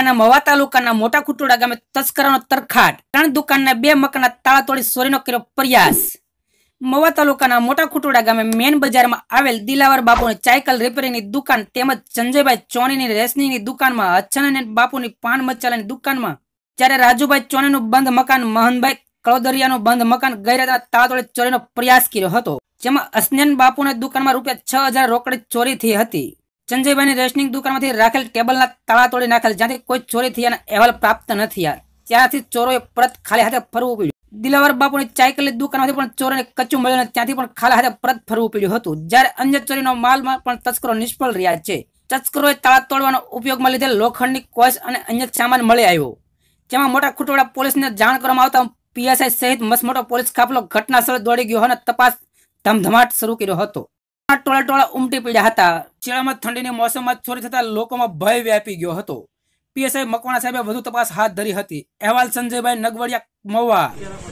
જિલ્લાના મવા તાલુકાના મોટા ખુટોડા ગામે તસ્કરોનો તરખાટ, 3 દુકાનના 2 મકાનના તાળા તોડી ચોરીનો કર્યો પ્રયાસ। મવા તાલુકાના મોટા ખુટોડા ગામે મેન બજારમાં આવેલ દિલાવર બાપુની સાયકલ રિપેરિંગની દુકાન તેમજ સંજયભાઈ ચોણીની રેશનીની દુકાનમાં, હચ્છન બાપુની પાન મસાલાની દુકાનમાં, જ્યારે રાજુભાઈ ચોણીનું બંધ મકાન, મોહનભાઈ કળોદરિયાનું બંધ મકાન ગેરકાયદેસર તાળા તોડી ચોરીનો પ્રયાસ કર્યો હતો, જેમાં અસ્નેન બાપુની દુકાનમાં ₹6000 રોકડી ચોરી થઈ હતી। સંજયભાઈની રેશનિંગ દુકાનમાંથી રાખેલ ટેબલના તાળા તોડી નાખેલ, જ્યાંથી કોઈ ચોરી થયાના અહેવાલ પ્રાપ્ત ન થયા। ત્યાંથી ચોરોએ પરત ખાલી હાથે ફરવું પડ્યું। દિલાવર બાપુની સાયકલની દુકાનમાંથી પણ ચોરોને કચ્ચું મળ્યું અને ત્યાંથી પણ ખાલી હાથે પરત ફરવું પડ્યું હતું। જ્યારે અન્ય ચોરીનો માલમાં પણ તસ્કરો નિષ્ફળ રહ્યા છે। તસ્કરોએ તાળા તોડવાનો ઉપયોગમાં લીધેલ લોખંડની કોસ અને અન્ય સામાન મળી આવ્યો, જેમાં મોટા ખુટોડા પોલીસને જાણ કરવામાં આવતા પીએસઆઈ સહિત મસમોટો પોલીસ કાફલો ઘટના સ્થળે દોડી ગયો અને તપાસ ધમધમાટ શરૂ કર્યો હતો। ટોળા ઉમટી પડ્યા હતા। શિયાળામાં ઠંડીની મોસમમાં ચોરી થતા લોકોમાં ભય વ્યાપી ગયો હતો। પીએસઆઈ મકવાણા સાહેબે વધુ તપાસ હાથ ધરી હતી। અહેવાલ સંજયભાઈ નગવડિયા, મવા।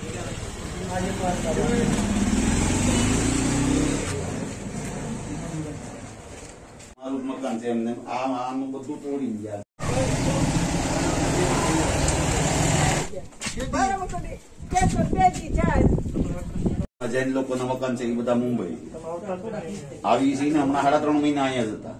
જૈન લોકોના મકાન છે એ બધા મુંબઈ આવી છે ને હમણાં 3.5 મહિના અહીંયા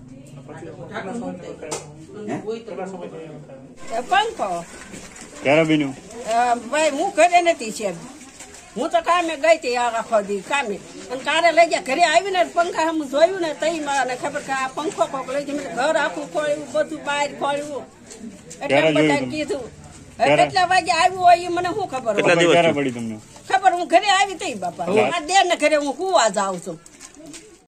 જ હતા। ક્યારે બન્યું? ભાઈ હું ઘરે નથી છે, હું તો કામે ગઈ હતી આખો દી કામે, અને કારે લઈ ગયા ઘરે આવીને પંખા હું જોયું ને તઈ મને ખબર કે આ પંખો કોક લઈ ગઈ, ઘર આખું ખોળ્યું, બધું બહાર ખોળ્યું, એટલે બધા કીધું કેટલા વાગે આવ્યું હોય એ મને શું ખબર હોય? ક્યારે પડી તમને ખબર? હું ઘરે આવી તઈ બાપા, આ દેર ને ઘરે હું કુવા જાઉં છું।